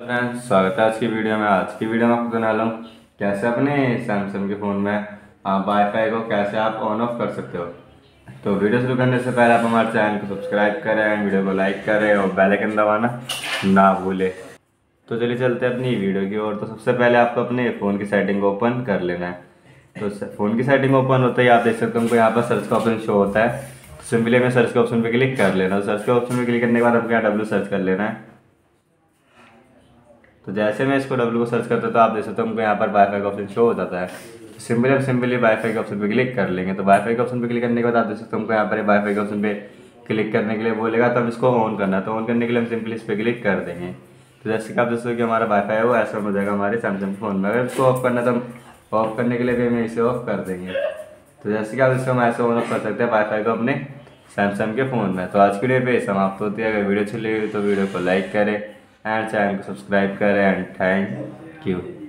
Friends, स्वागत है आज की वीडियो में। आज की वीडियो में आपको बताने वाला हूँ कैसे अपने सैमसंग के फ़ोन में आप वाईफाई को कैसे आप ऑन ऑफ कर सकते हो। तो वीडियो शुरू करने से पहले आप हमारे चैनल को सब्सक्राइब करें, वीडियो को लाइक करें और बेल आइकन दबाना ना भूलें। तो चलिए चलते हैं अपनी वीडियो की ओर। तो सबसे पहले आपको अपने फ़ोन की सेटिंग ओपन कर लेना है। तो फ़ोन की सेटिंग ओपन होते ही आप देख सकते हो हमको यहाँ पर सर्च का ऑप्शन शो होता है। तो सिंपली हमें सर्च के ऑप्शन पर क्लिक कर लेना। तो सर्च के ऑप्शन पर क्लिक करने के बाद हमको यहाँ डब्ल्यू सर्च कर लेना है। तो जैसे मैं इसको डब्ल्यू को सर्च करता हूँ तो आप देख सकते हो हमको यहाँ पर वाईफाई का ऑप्शन शो हो जाता है। तो सिंपली वाईफाई के ऑप्शन पे क्लिक कर लेंगे। तो वाईफाई के ऑप्शन पे क्लिक करने के बाद आप देख सकते हो हमको यहाँ पर वाईफाई के ऑप्शन पे क्लिक करने के लिए बोलेगा, तो हम इसको ऑन करना है। तो ऑन करने के लिए हम सिंपली इस पर क्लिक कर देंगे। तो जैसे कि आप देख सकते हो कि हमारा वाईफाई है वो ऐसा हो जाएगा हमारे सैमसंग फ़ोन में। अगर इसको ऑफ करना है तो हम ऑफ करने के लिए भी हमें इसे ऑफ कर देंगे। तो जैसे कि आप इसको हम ऐसे ऑन ऑफ कर सकते हैं वाईफाई को अपने सैमसंग के फ़ोन में। तो आज की वीडियो पे समाप्त होती है। अगर वीडियो अच्छी लगी तो वीडियो को लाइक करें एंड चैनल को सब्सक्राइब करें एंड थैंक यू।